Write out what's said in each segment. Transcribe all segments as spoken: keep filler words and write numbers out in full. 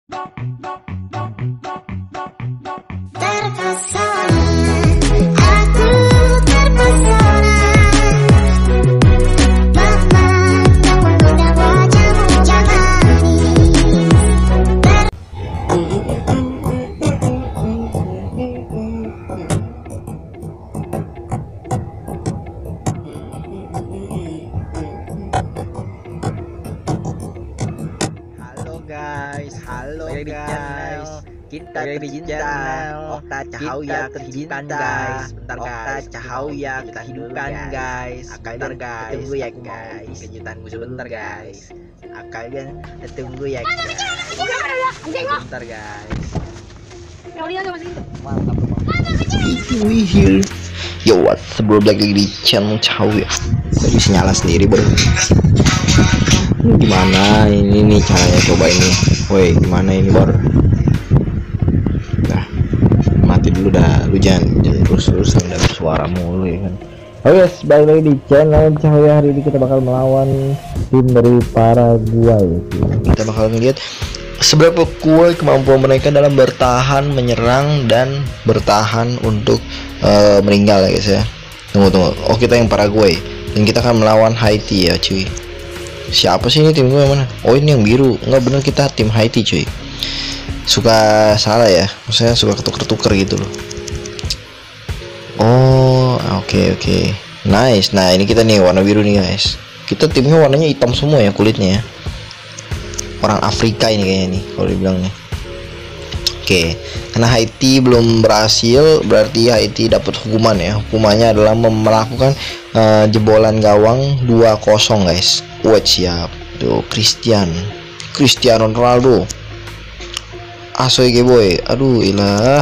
Halo guys, kita kecintaan Okta Cahauya kehidupan guys. Bentar guys, Okta Cahauya kehidupan guys. Bentar guys, tunggu ya guys. Kejutanku sebentar guys. Akan tunggu ya guys. Bentar guys. We here. Yo, what? Sebelum lagi di channel Cahauya, kok bisa nyala sendiri bro? Gimana ini nih caranya, coba ini. Woi, gimana ini bor? Nah, mati dulu dah. Lu jangan jangan terus-terusan udah bersuara mulu ya kan. Oke guys, balik lagi di channel Cahauya. Hari ini kita bakal melawan tim dari Paraguay. Kita bakal ngeliat seberapa kuat kemampuan mereka dalam bertahan, menyerang, dan bertahan untuk uh, meninggal ya guys ya. Tunggu tunggu. Oh, kita yang Paraguay dan kita akan melawan Haiti ya cuy. Siapa sih ini tim gue yang mana? Oh, ini yang biru. Enggak, bener kita tim Haiti cuy. Suka salah ya, maksudnya suka ketuker-tuker gitu loh. Oh, oke okay, oke okay. Nice. Nah, ini kita nih warna biru nih guys. Kita timnya warnanya hitam semua ya kulitnya ya. Orang Afrika ini kayaknya nih kalau dibilang nih. Oke, karena Haiti belum berhasil, berarti Haiti dapat hukuman ya. Hukumannya adalah melakukan uh, jebolan gawang dua kosong guys. Wah, siap. Tuh Christian Cristiano Ronaldo. Asoy boy. Aduh, ilah.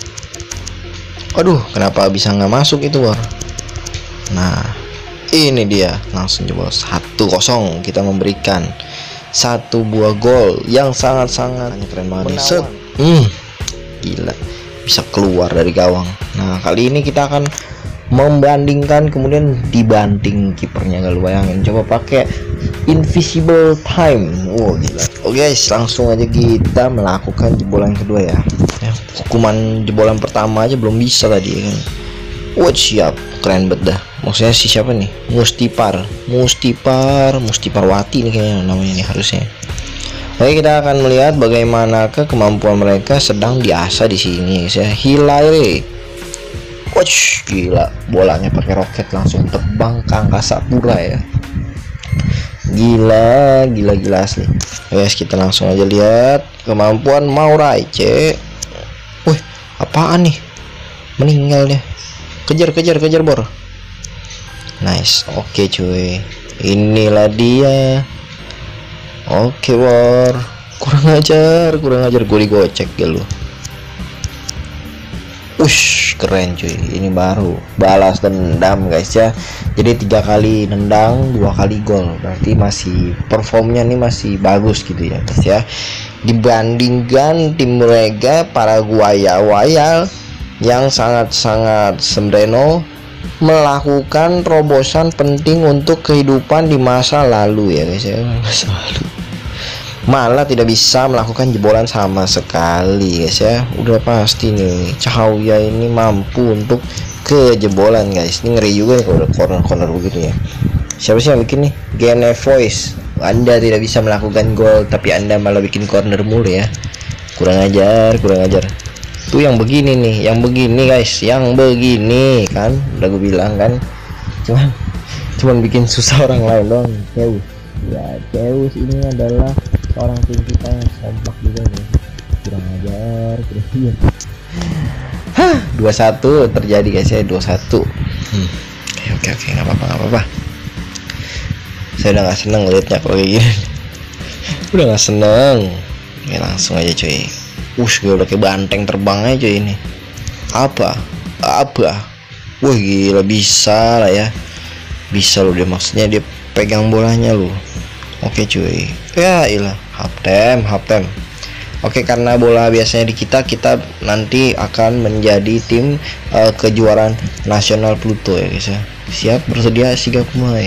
Aduh, kenapa bisa nggak masuk itu war? Nah, ini dia langsung jebol satu kosong. Kita memberikan satu buah gol yang sangat-sangat keren banget. Set. Hmm, gila, bisa keluar dari gawang. Nah, kali ini kita akan membandingkan, kemudian dibanting kipernya. Gak lu bayangin, coba pakai invisible time. Wow, gila. Oke guys, langsung aja kita melakukan jebolan kedua ya. Ya, hukuman jebolan pertama aja belum bisa tadi ya kan. Wah, siap, keren banget dah. Maksudnya si siapa nih? Mustipar, Mustipar, Mustiparwati nih kayaknya namanya nih harusnya. Oke, kita akan melihat bagaimanakah kemampuan mereka sedang diasah di sini. Saya Hilary. Wah, gila, bolanya pakai roket langsung terbang ke angkasa pura ya. Gila, gila, gila asli. Guys, kita langsung aja lihat kemampuan Maurai, C. Wih, apaan nih? Meninggal deh. Kejar, kejar, kejar bor. Nice, oke cuy. Inilah dia. Oke war, kurang ajar, kurang ajar, gue digocek ya lu. Ush, keren cuy. Ini baru balas dendam guys ya. Jadi tiga kali nendang, dua kali gol. Berarti masih performnya nih masih bagus gitu ya guys ya. Dibandingkan tim mereka Paraguay Wayal yang sangat-sangat sembrono melakukan terobosan penting untuk kehidupan di masa lalu ya guys ya. Masa lalu malah tidak bisa melakukan jebolan sama sekali guys ya. Udah pasti nih Cahauya ini mampu untuk kejebolan guys. Ini ngeri juga nih kalau udah corner-corner begitu ya. Siapa sih yang bikin nih? Gene Voice. Anda tidak bisa melakukan gol tapi Anda malah bikin corner mulu ya. Kurang ajar, kurang ajar. Tuh yang begini nih, yang begini guys, yang begini kan udah gue bilang kan. Cuman cuman bikin susah orang lain doang. Zeus ya, Zeus ini adalah orang tim kita yang kompak juga nih. Kurang ajar, kurang ajar. Hah, dua satu terjadi guys ya, dua satu. Hmm. Oke oke oke, nggak apa-apa, nggak apa-apa. Saya udah nggak seneng liatnya kalau kayak gini. Udah nggak seneng. Oke, langsung aja cuy. Ush, gue udah kayak banteng terbang aja ini. Apa? Apa? Wah, gila, bisa lah ya. Bisa loh dia, maksudnya dia pegang bolanya loh. Oke cuy. Ya ilah, half time, half time. Oke, karena bola biasanya di kita, kita nanti akan menjadi tim uh, kejuaraan nasional Pluto ya guys ya. Siap, bersedia, sigap mulai.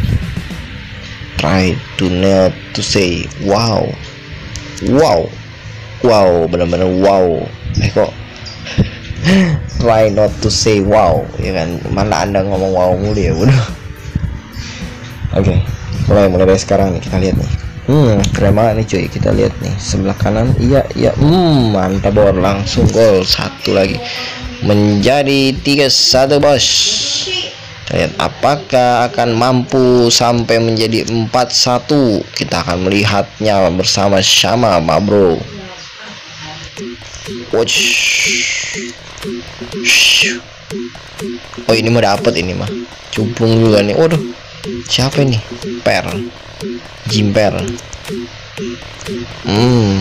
Try to nail to say wow. Wow. wow, bener-bener wow. Eh kok try not to say wow, ya kan? Mana anda ngomong wow mulu ya, bodoh. Oke, okay. mulai mulai dari sekarang nih kita lihat nih. Hmm, keren banget nih cuy. Kita lihat nih sebelah kanan. Iya, iya. Hmm, mantap bor. Langsung gol satu lagi. Menjadi tiga satu bos. Kita lihat apakah akan mampu sampai menjadi empat satu. Kita akan melihatnya bersama-sama, ma bro. Watch. Oh, ini mah dapat ini mah. Cupung juga nih. Waduh. Siapa ini? Per. Jimper. Hmm.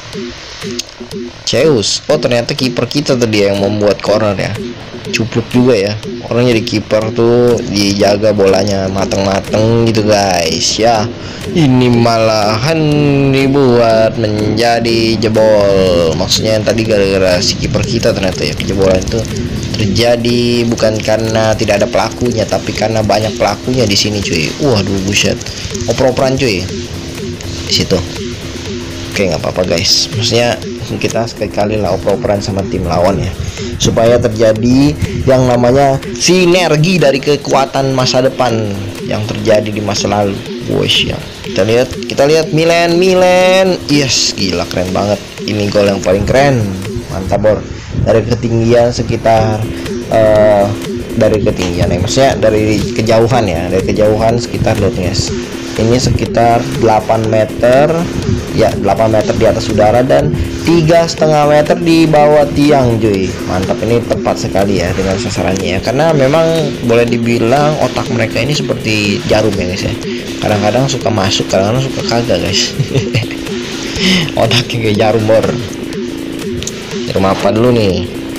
Zeus. Oh, ternyata kiper kita tadi yang membuat corner ya. Cupluk juga ya. Orang jadi kiper tuh dijaga bolanya mateng-mateng gitu guys ya. Ini malahan dibuat menjadi jebol. Maksudnya yang tadi gara-gara si kiper kita ternyata ya kejebolan itu terjadi bukan karena tidak ada pelakunya, tapi karena banyak pelakunya di sini cuy. Waduh buset. Oper-operan cuy di situ. Oke, nggak apa-apa guys. Maksudnya kita sekali-kali lah oper-operan sama tim lawan ya, supaya terjadi yang namanya sinergi dari kekuatan masa depan yang terjadi di masa lalu. Wes ya. Kita lihat, kita lihat Milan, Milan. Yes, gila keren banget. Ini gol yang paling keren. Mantap bor. Dari ketinggian sekitar uh, dari ketinggian ya, maksudnya dari kejauhan ya, dari kejauhan sekitar lihat guys. Ini sekitar delapan meter ya, delapan meter di atas udara dan tiga setengah meter di bawah tiang cuy. Mantap, ini tepat sekali ya dengan sasarannya ya, karena memang boleh dibilang otak mereka ini seperti jarum ya guys ya. Kadang-kadang suka masuk, kadang-kadang suka kagak guys. Otaknya kayak jarum bor. Jarum apa dulu nih?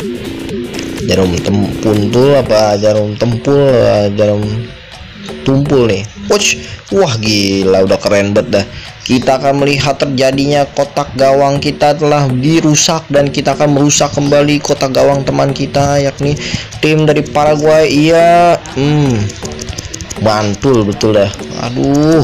Jarum tempuntul apa jarum tempul, jarum tumpul nih. Watch. Wah gila, udah keren banget dah. Kita akan melihat terjadinya kotak gawang kita telah dirusak, dan kita akan merusak kembali kotak gawang teman kita, yakni tim dari Paraguay. Iya, hmm, mantul betul dah. Aduh,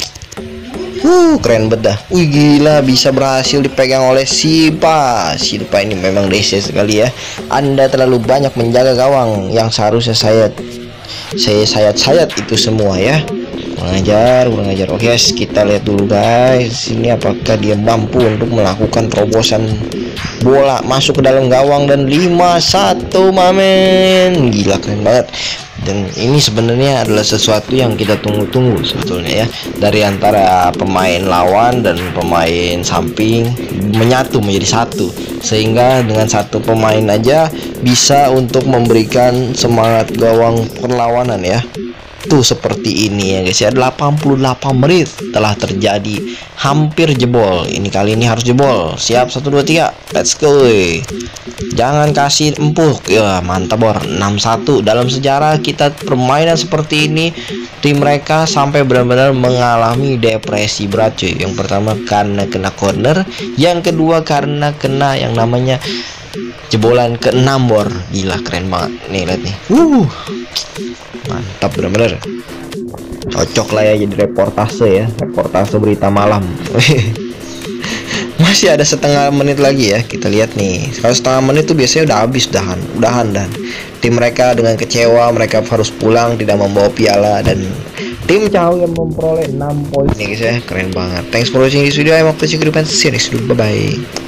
uh, keren banget dah. Wih gila, bisa berhasil dipegang oleh Silva. Silva ini memang dese sekali ya. Anda terlalu banyak menjaga gawang yang seharusnya saya saya sayat-sayat itu semua ya. Kurang ajar, kurang ajar. Oke guys, kita lihat dulu guys, ini apakah dia mampu untuk melakukan terobosan bola masuk ke dalam gawang dan lima satu mamen. Gila keren banget. Dan ini sebenarnya adalah sesuatu yang kita tunggu-tunggu sebetulnya ya, dari antara pemain lawan dan pemain samping menyatu menjadi satu, sehingga dengan satu pemain aja bisa untuk memberikan semangat gawang perlawanan ya. Tuh seperti ini ya guys ya. Delapan puluh delapan menit telah terjadi, hampir jebol. Ini kali ini harus jebol. Siap, satu dua tiga, let's go. Jangan kasih empuk ya. Mantap bor. Enam satu. Dalam sejarah kita permainan seperti ini, tim mereka sampai benar-benar mengalami depresi berat cuy. Yang pertama karena kena corner, yang kedua karena kena yang namanya jebolan ke enam bor. Gila keren banget nih, lihat nih. Uh mantap bener-bener. Cocok lah ya jadi reportase ya, reportase berita malam. Masih ada setengah menit lagi ya, kita lihat nih. Kalau setengah menit tuh biasanya udah habis, udahan udahan dan tim mereka dengan kecewa, mereka harus pulang tidak membawa piala, dan tim Cahau yang memperoleh enam poin nih guys ya. Keren banget. Thanks for watching this video. I'm Octavius. Bye bye.